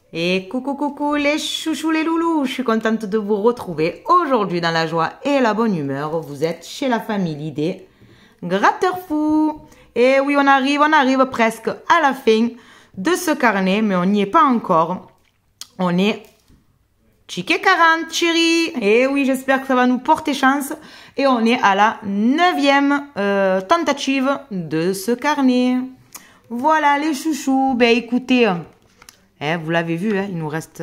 Et coucou coucou les chouchous les loulous, je suis contente de vous retrouver aujourd'hui dans la joie et la bonne humeur. Vous êtes chez la famille des gratteurs fous. Et oui, on arrive presque à la fin de ce carnet, mais on n'y est pas encore. On est Chiquet 40 chérie. Et oui, j'espère que ça va nous porter chance. Et on est à la 9e tentative de ce carnet. Voilà les chouchous. Ben écoutez, vous l'avez vu, il nous reste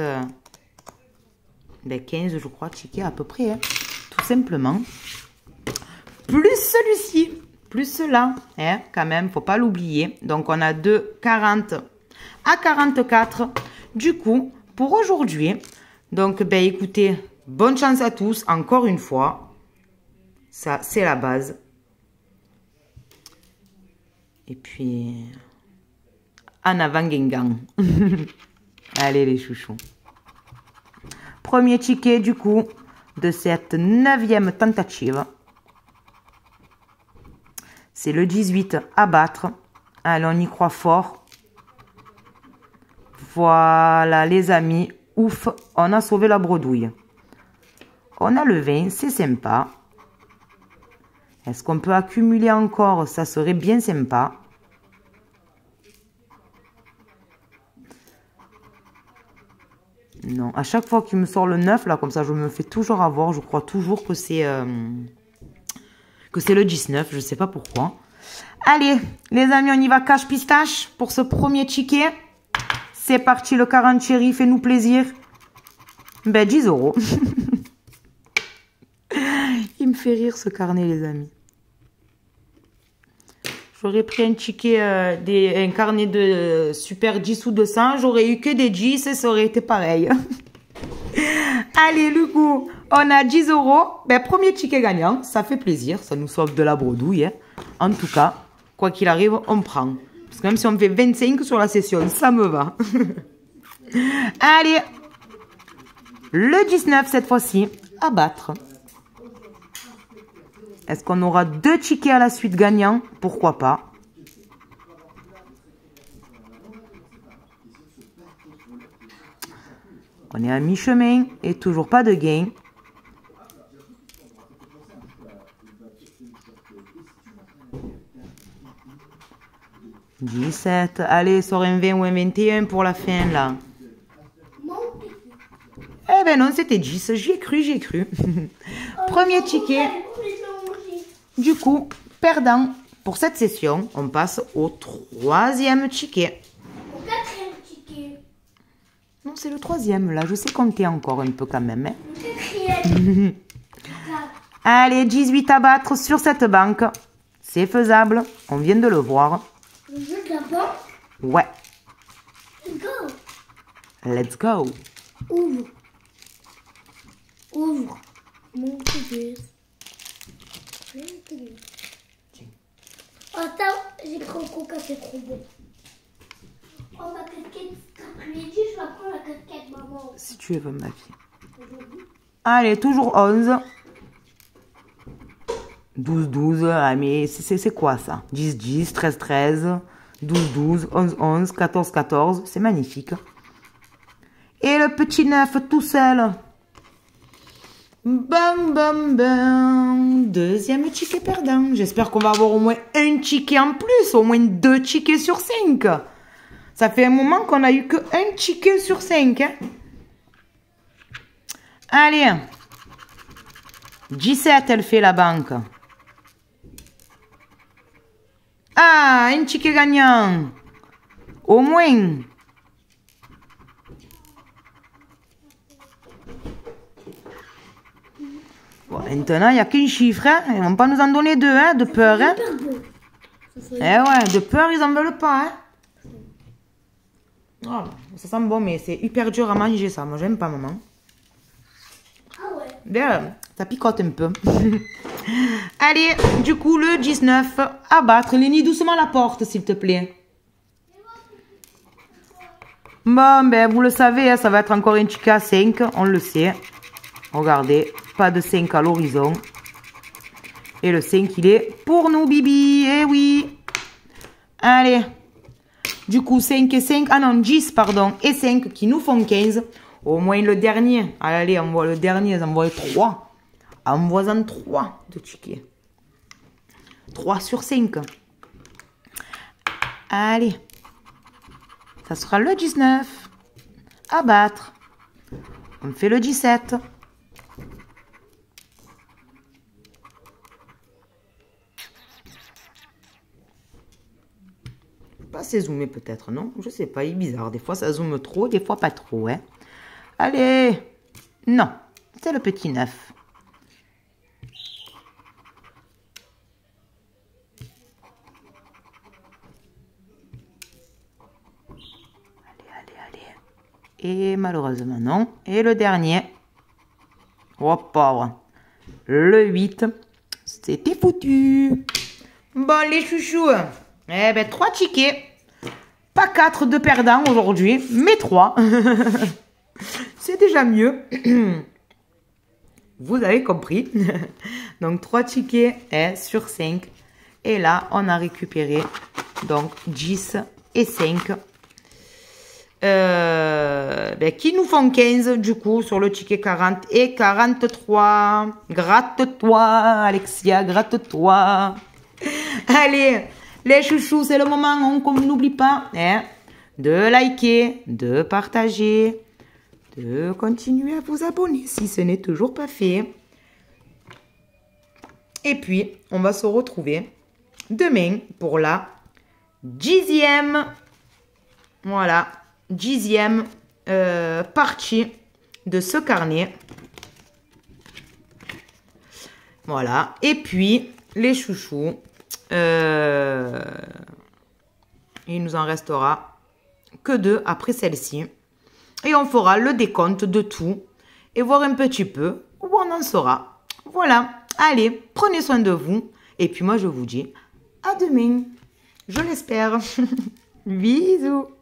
15, je crois, tickets à peu près. Tout simplement. Plus celui-ci, plus cela. Quand même, faut pas l'oublier. Donc, on a de 40 à 44. Du coup, pour aujourd'hui, donc, ben écoutez, bonne chance à tous, encore une fois. Ça, c'est la base. Et puis, en avant, Gengang. Allez, les chouchous. Premier ticket, du coup, de cette 9e tentative. C'est le 18 à battre. Allez, on y croit fort. Voilà, les amis. Ouf, on a sauvé la bredouille. On a le 20, c'est sympa. Est-ce qu'on peut accumuler encore? Ça serait bien sympa. Non, à chaque fois qu'il me sort le 9, là, comme ça, je me fais toujours avoir. Je crois toujours que c'est le 19. Je ne sais pas pourquoi. Allez, les amis, on y va cache pistache pour ce premier ticket. C'est parti, le 40 chéri, fais-nous plaisir. Ben, 10 €. Il me fait rire, ce carnet, les amis. J'aurais pris un ticket, un carnet de super 10 ou 200. J'aurais eu que des 10 et ça aurait été pareil. Allez, le coup, on a 10 €. Ben, premier ticket gagnant, ça fait plaisir. Ça nous sauve de la bredouille. En tout cas, quoi qu'il arrive, on prend. Parce que même si on fait 25 sur la session, ça me va. Allez, le 19 cette fois-ci, à battre. Est-ce qu'on aura 2 tickets à la suite gagnants? Pourquoi pas? On est à mi-chemin et toujours pas de gain. « 17. Allez, sort un 20 ou un 21 pour la fin, là. Eh ben non, c'était 10. J'y ai cru. Premier ticket. Du coup, perdant pour cette session, on passe au 3e ticket. Au 4e ticket. Non, c'est le 3e, là. Je sais compter encore un peu quand même. Le 4e. Allez, 18 à battre sur cette banque. C'est faisable. On vient de le voir. Le jeu de la banque. Ouais. Let's go. Let's go. Ouvre. Ouvre. Mon bébé. Attends, j'ai pris un coca, c'est trop bon. Oh, ma casquette, cet après-midi, je vais prendre la casquette, maman. Si tu veux, ma fille. Allez, toujours 11. 12, 12. Ah, mais c'est quoi ça? 10, 10, 13, 13, 12, 12, 11, 11, 14, 14. C'est magnifique. Et le petit 9 tout seul. Bam, bam, bam. 2e ticket perdant. J'espère qu'on va avoir au moins un ticket en plus. Au moins 2 tickets sur 5. Ça fait un moment qu'on a eu que un ticket sur 5. Allez. 17, elle fait la banque. Ah, un ticket gagnant. Au moins. Bon, maintenant, il n'y a qu'un chiffre. Ils ne vont pas nous en donner 2, de peur. Eh ouais, de peur, ils n'en veulent pas. Oh, ça sent bon, mais c'est hyper dur à manger, ça. Moi, j'aime pas, maman. Ah ouais. Bien, ça picote un peu. Allez, du coup, le 19 à battre. Lénie, doucement la porte, s'il te plaît. Bon, ben, vous le savez, ça va être encore un ticket à 5. On le sait. Regardez, pas de 5 à l'horizon. Et le 5, il est pour nous, Bibi. Eh oui. Allez. Du coup, 5 et 5, ah non, 10, pardon, et 5 qui nous font 15. Au moins le dernier. Allez, envoie le dernier, envoie 3. Envoie-en 3 de tickets. 3 sur 5. Allez. Ça sera le 19. À battre. On fait le 17. Pas assez zoomé peut-être, non? Je sais pas, il est bizarre. Des fois ça zoome trop, des fois pas trop, hein. Allez. Non, c'est le petit 9. Allez. Et malheureusement, non. Et le dernier. Oh, pauvre. Le 8. C'était foutu. Bon, les chouchous. Eh ben, 3 tickets. Pas 4 de perdants aujourd'hui, mais 3. C'est déjà mieux. Vous avez compris. Donc, 3 tickets sur 5. Et là, on a récupéré donc 10 et 5. Qui nous font 15 du coup sur le ticket 40 et 43. Gratte-toi, Alexia, gratte-toi. Allez, les chouchous, c'est le moment qu'on n'oublie pas de liker, de partager, de continuer à vous abonner si ce n'est toujours pas fait. Et puis, on va se retrouver demain pour la 10e. Voilà. 10e partie de ce carnet. Voilà. Et puis, les chouchous, il nous en restera que 2 après celle-ci. Et on fera le décompte de tout et voir un petit peu où on en sera. Voilà. Allez, prenez soin de vous. Et puis moi, je vous dis à demain. Je l'espère. Bisous.